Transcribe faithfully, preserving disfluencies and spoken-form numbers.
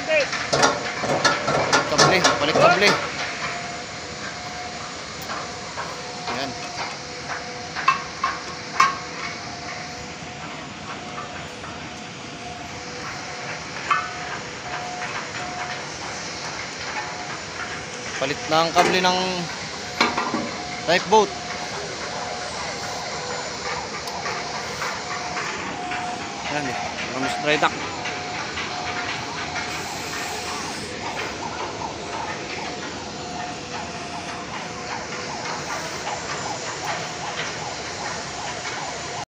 Kable, balik kable. Ayan. Palit ng kable ng lifeboat. Ayan, eh. Ramos dry dock.